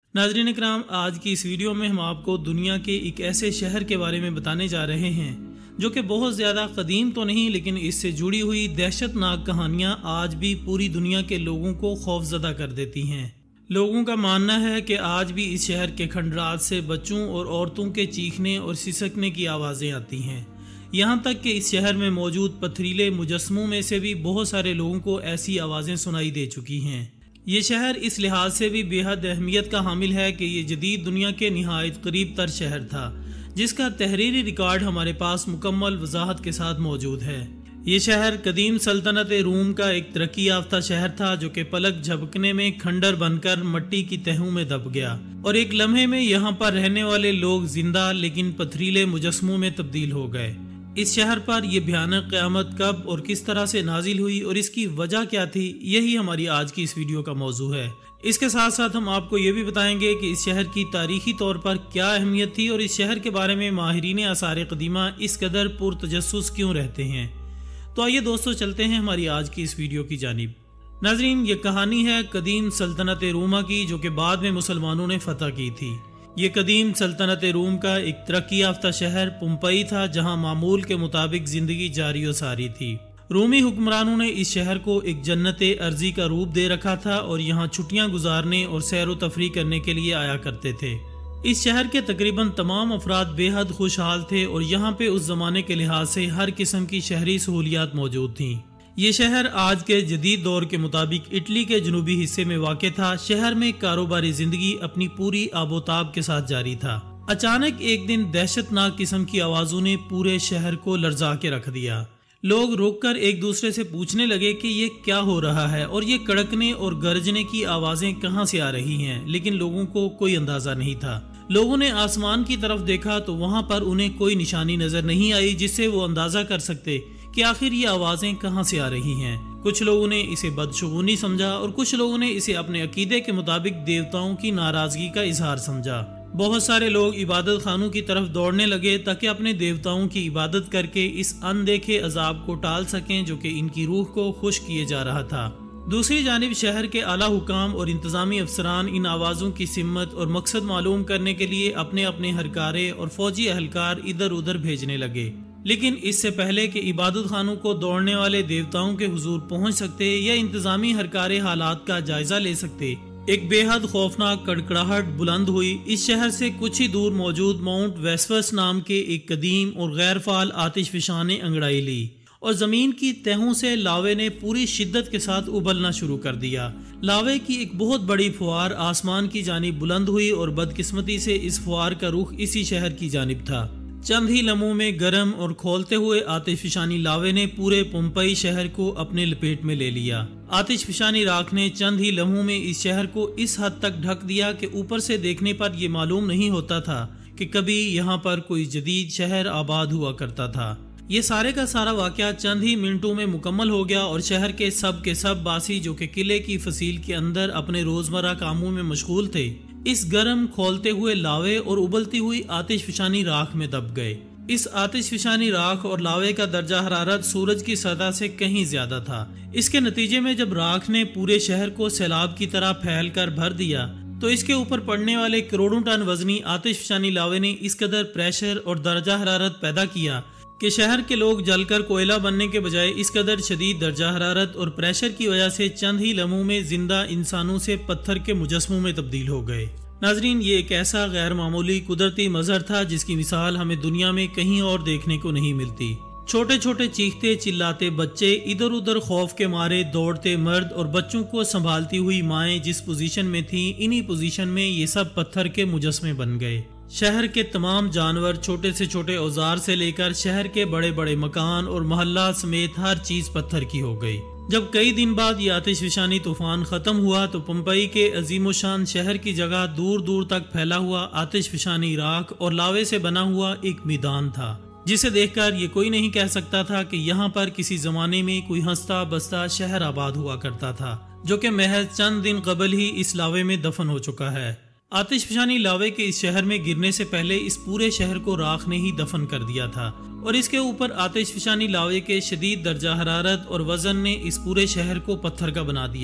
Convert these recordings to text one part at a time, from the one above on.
नाज़रीन इकराम, आज की इस वीडियो में हम आपको दुनिया के एक ऐसे शहर के बारे में बताने जा रहे हैं जो कि बहुत ज़्यादा कदीम तो नहीं, लेकिन इससे जुड़ी हुई दहशतनाक कहानियाँ आज भी पूरी दुनिया के लोगों को खौफजदा कर देती हैं। लोगों का मानना है कि आज भी इस शहर के खंडरात से बच्चों और औरतों के चीखने और सिसकने की आवाज़ें आती हैं। यहाँ तक कि इस शहर में मौजूद पथरीले मुजस्मों में से भी बहुत सारे लोगों को ऐसी आवाज़ें सुनाई दे चुकी हैं। ये शहर इस लिहाज से भी बेहद अहमियत का हामिल है कि ये जदीद दुनिया के निहायत करीब तर शहर था, जिसका तहरीरी रिकॉर्ड हमारे पास मुकम्मल वजाहत के साथ मौजूद है। ये शहर कदीम सल्तनत रूम का एक तरक्की याफ्ता शहर था जो कि पलक झपकने में खंडर बनकर मट्टी की तहों में दब गया और एक लम्हे में यहाँ पर रहने वाले लोग जिंदा लेकिन पथरीले मुजस्मों में तब्दील हो गए। इस शहर पर यह भयानक क़यामत कब और किस तरह से नाजिल हुई और इसकी वजह क्या थी, यही हमारी आज की इस वीडियो का मौजू है। इसके साथ साथ हम आपको ये भी बताएंगे कि इस शहर की तारीखी तौर पर क्या अहमियत थी और इस शहर के बारे में माहिरीन आसार कदीमा इस कदर पुरतजस्सुस क्यों रहते हैं। तो आइए दोस्तों, चलते हैं हमारी आज की इस वीडियो की जानिब। नाजरीन, ये कहानी है कदीम सल्तनत रूमा की, जो कि बाद में मुसलमानों ने फतह की थी। ये कदीम सल्तनत रूम का एक तरक्की याफ्ता शहर पुम्पई था, जहां मामूल के मुताबिक जिंदगी जारी और सारी थी। रूमी हुक्मरानों ने इस शहर को एक जन्नत अर्जी का रूप दे रखा था और यहाँ छुट्टियां गुजारने और सैर व तफरी करने के लिए आया करते थे। इस शहर के तकरीबन तमाम अफराद बेहद खुशहाल थे और यहाँ पे उस जमाने के लिहाज से हर किस्म की शहरी सहूलियात मौजूद थीं। ये शहर आज के जदीद दौर के मुताबिक इटली के जनूबी हिस्से में वाक़ था। शहर में कारोबारी जिंदगी अपनी पूरी आबोताब के साथ जारी था। अचानक एक दिन दहशतनाक किस्म की आवाज़ों ने पूरे शहर को लर्जा के रख दिया। लोग रुककर एक दूसरे से पूछने लगे कि ये क्या हो रहा है और ये कड़कने और गरजने की आवाज़ें कहाँ से आ रही हैं, लेकिन लोगों को कोई अंदाज़ा नहीं था। लोगों ने आसमान की तरफ देखा तो वहाँ पर उन्हें कोई निशानी नजर नहीं आई जिससे वो अंदाज़ा कर सकते कि आखिर ये आवाज़ें कहाँ से आ रही हैं। कुछ लोगों ने इसे बदशगुनी समझा और कुछ लोगों ने इसे अपने अकीदे के मुताबिक देवताओं की नाराज़गी का इजहार समझा। बहुत सारे लोग इबादत खानों की तरफ दौड़ने लगे ताकि अपने देवताओं की इबादत करके इस अनदेखे अजाब को टाल सकें जो कि इनकी रूह को खुश किए जा रहा था। दूसरी जानिब शहर के आला हुकाम और इंतजामी अफसरान इन आवाज़ों की सिम्मत और मकसद मालूम करने के लिए अपने अपने हरकारे और फौजी अहलकार इधर उधर भेजने लगे। लेकिन इससे पहले कि इबादत खानों को दौड़ने वाले देवताओं के हुजूर पहुंच सकते या इंतजामी हरकारे हालात का जायजा ले सकते, एक बेहद खौफनाक कड़कड़ाहट बुलंद हुई। इस शहर से कुछ ही दूर मौजूद माउंट वेस्पस नाम के एक कदीम और गैर फाल आतिशफशां ने अंगड़ाई ली और जमीन की तहों से लावे ने पूरी शिद्दत के साथ उबलना शुरू कर दिया। लावे की एक बहुत बड़ी फुहार आसमान की जानिब बुलंद हुई और बदकिस्मती से इस फुहार का रुख इसी शहर की जानिब था। चंद ही लम्हों में गर्म और खोलते हुए आतिशफशानी लावे ने पूरे पुम्पई शहर को अपने लपेट में ले लिया। आतिशफशानी राख ने चंद ही लम्हों में इस शहर को इस हद तक ढक दिया कि ऊपर से देखने पर यह मालूम नहीं होता था कि कभी यहाँ पर कोई जदीद शहर आबाद हुआ करता था। ये सारे का सारा वाकया चंद ही मिनटों में मुकम्मल हो गया और शहर के सब बासी जो कि किले की फसील के अंदर अपने रोजमर्रा कामों में मशगूल थे, इस गर्म खोलते हुए लावे और उबलती हुई आतिशफशानी राख में दब गए। इस आतिशफशानी राख और लावे का दर्जा हरारत सूरज की सतह से कहीं ज्यादा था। इसके नतीजे में जब राख ने पूरे शहर को सैलाब की तरह फैल कर भर दिया तो इसके ऊपर पड़ने वाले करोड़ों टन वजनी आतिशफशानी लावे ने इस कदर प्रेशर और दर्जा हरारत पैदा किया कि शहर के लोग जलकर कोयला बनने के बजाय इस कदर शदीद दर्जा हरारत और प्रेशर की वजह से चंद ही लम्हों में जिंदा इंसानों से पत्थर के मुजस्मों में तब्दील हो गए। नाजरीन, ये एक ऐसा गैर मामूली कुदरती मंजर था जिसकी मिसाल हमें दुनिया में कहीं और देखने को नहीं मिलती। छोटे छोटे चीखते चिल्लाते बच्चे, इधर उधर खौफ के मारे दौड़ते मर्द और बच्चों को संभालती हुई माएँ जिस पोजीशन में थी, इन्हीं पोजीशन में ये सब पत्थर के मुजस्मे बन गए। शहर के तमाम जानवर, छोटे से छोटे औजार से लेकर शहर के बड़े बड़े मकान और मोहल्ला समेत हर चीज पत्थर की हो गई। जब कई दिन बाद ये आतिशफशानी तूफान खत्म हुआ तो पुम्पई के अजीमोशान शहर की जगह दूर दूर तक फैला हुआ आतिशफशानी राख और लावे से बना हुआ एक मैदान था, जिसे देखकर ये कोई नहीं कह सकता था कि यहाँ पर किसी जमाने में कोई हंसता बसता शहर आबाद हुआ करता था, जो कि महज चंद दिन कबल ही इस लावे में दफन हो चुका है। आतिशफशानी लावे के इस शहर में गिरने से पहले इस पूरे शहर को राख ने ही दफन कर दिया था और इसके ऊपर आतिशफशानी लावे के शदीद दर्जा हरारत और वजन ने इस पूरे शहर को पत्थर का बना दिया।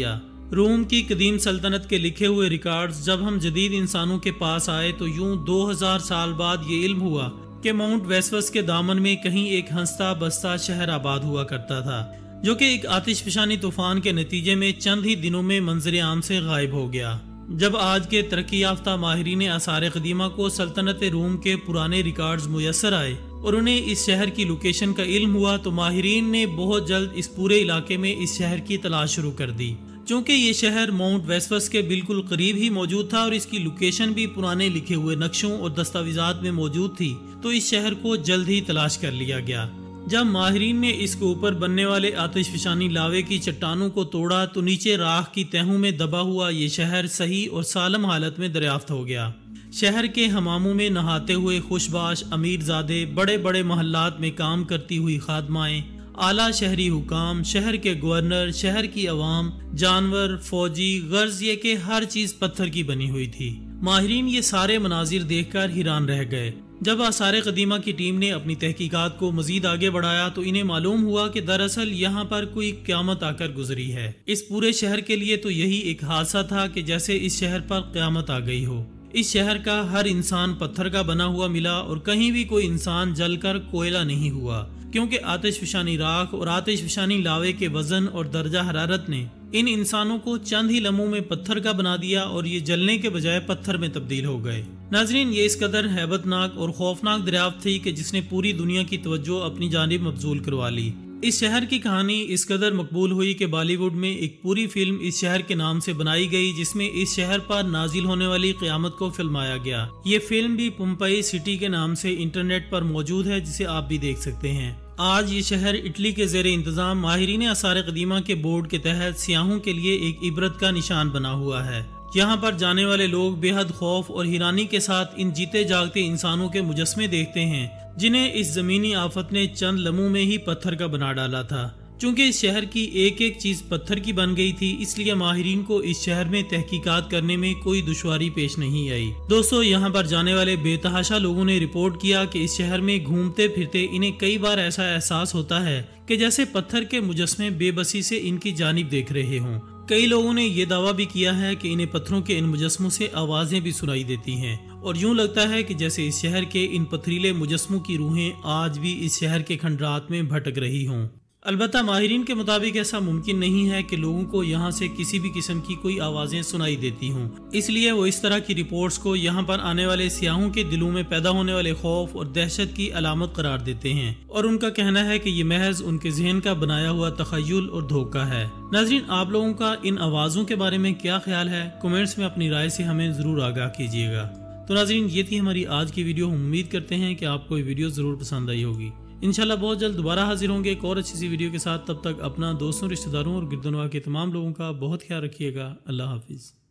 روم کی قدیم سلطنت کے لکھے ہوئے ریکارڈز جب ہم جدید انسانوں کے پاس آئے تو یوں 2000 سال بعد یہ علم ہوا کہ ماؤنٹ ویسوس کے دامن میں کہیں ایک ہنستا بستا شہر آباد ہوا کرتا تھا، جو کہ ایک آتش فشانی طوفان کے نتیجے میں چند ہی دنوں میں منظر عام سے غائب ہو گیا۔ جب آج کے ترقی یافتہ ماہرین آثار قدیمہ کو سلطنت روم کے پرانے ریکارڈز میسر آئے اور انہیں اس شہر کی لوکیشن کا علم ہوا تو ماہرین نے بہت جلد اس پورے علاقے میں اس شہر کی تلاش شروع کر دی۔ چونکہ یہ شہر ماؤنٹ ویسوس کے بالکل قریب ہی موجود تھا اور اس کی لوکیشن بھی پرانے لکھے ہوئے نقشوں اور دستاویزات میں موجود تھی، تو اس شہر کو جلد ہی تلاش کر لیا گیا۔ جب ماہرین نے اس کے اوپر بننے والے آتش فشانی لاوے کی چٹانوں کو توڑا تو نیچے راکھ کی تہوں میں دبا ہوا یہ شہر صحیح اور سالم حالت میں دریافت ہو گیا۔ شہر کے حماموں میں نہاتے ہوئے خوشباش امیر زادے، بڑے بڑے محلات میں کام کرتی ہوئی خادمائیں، اعلیٰ شہری حکام، شہر کے گورنر، شہر کی عوام، جانور، فوجی، غرض یہ کہ ہر چیز پتھر کی بنی ہوئی تھی۔ ماہرین یہ سارے مناظر دیکھ کر حیران رہ گئے۔ جب آثار قدیمہ کی ٹیم نے اپنی تحقیقات کو مزید آگے بڑھایا تو انہیں معلوم ہوا کہ دراصل یہاں پر کوئی قیامت آ کر گزری ہے۔ اس پورے شہر کے لیے تو یہی ایک حادثہ تھا کہ جیسے اس شہر پر قیامت آ گئی ہو۔ اس شہر کا ہر انسان پتھر کا بنا ہوا ملا اور کہیں بھی کوئی انسان جل کر کوئلہ نہیں ہوا، کیونکہ آتش فشانی راکھ اور آتش فشانی لاوے کے وزن اور درجہ حرارت نے ان انسانوں کو چند ہی لمحوں میں پتھر کا بنا دیا اور یہ جلنے کے بجائے پتھر میں تبدیل ہو گئے۔ ناظرین، یہ اس قدر ہیبت ناک اور خوفناک دریافت تھی کہ جس نے پوری دنیا کی توجہ اپنی جانب مبذول کروا لی۔ اس شہر کی کہانی اس قدر مقبول ہوئی کہ بالی ووڈ میں ایک پوری فلم اس شہر کے نام سے بنائی گئی، جس میں اس شہر پر نازل ہونے والی قیامت کو فلمایا گیا۔ یہ فلم بھی پومپئی سٹی کے نام سے انٹرنیٹ پر موجود ہے، جسے آپ بھی دیکھ سکتے ہیں۔ آج یہ شہر اٹلی کے زیر انتظام ماہرین آثار قدیمہ کے بورڈ کے تحت سیاحوں کے لیے ایک عبرت کا نشان بنا ہوا ہے۔ یہاں پر جانے والے لوگ بے حد خوف اور حیرانی کے ساتھ ان جیتے جاگتے انسانوں کے مجسمے دیکھتے ہیں، جنہیں اس زمینی آفت نے چند لمحوں میں ہی پتھر کا بنا ڈالا تھا۔ چونکہ اس شہر کی ایک ایک چیز پتھر کی بن گئی تھی، اس لیے ماہرین کو اس شہر میں تحقیقات کرنے میں کوئی دشواری پیش نہیں آئی۔ دوستو، یہاں پر جانے والے بے تحاشا لوگوں نے رپورٹ کیا کہ اس شہر میں گھومتے پھرتے انہیں کئی بار ایسا احساس ہوتا ہے کہ جیسے پتھر کے مجسمے بے بسی سے ان کی جانب دیکھ رہے ہوں۔ کئی لوگوں نے یہ دعویٰ بھی کیا ہے کہ انہیں پتھروں کے ان مجسموں سے آوازیں بھی سنائی دیتی ہیں اور یوں لگتا ہے کہ جیسے اس شہر کے ان پتھریلے مجسموں کی روحیں آج بھی اس شہر کے کھنڈرات میں بھٹک رہی ہوں۔ البتہ ماہرین کے مطابق ایسا ممکن نہیں ہے کہ لوگوں کو یہاں سے کسی بھی قسم کی کوئی آوازیں سنائی دیتی ہوں، اس لیے وہ اس طرح کی رپورٹس کو یہاں پر آنے والے سیاحوں کے دلوں میں پیدا ہونے والے خوف اور دہشت کی علامت قرار دیتے ہیں، اور ان کا کہنا ہے کہ یہ محض ان کے ذہن کا بنایا ہوا تخیل اور دھوکہ ہے۔ ناظرین، آپ لوگوں کا ان آوازوں کے بارے میں کیا خیال ہے؟ کمنٹس میں اپنی رائے سے ہمیں ضرور آگاہ کیجیے گا۔ تو ناظرین، یہ تھی ہماری آج کی ویڈیو۔ ہم امید کرتے ہیں کہ آپ کو یہ ویڈیو ضرور پسند آئی ہوگی۔ انشاءاللہ بہت جلد دوبارہ حاضر ہوں گے ایک اور اچھی سی ویڈیو کے ساتھ۔ تب تک اپنا، دوستوں، رشتہ داروں اور گردنواں کے تمام لوگوں کا بہت خیال رکھیے گا۔ اللہ حافظ۔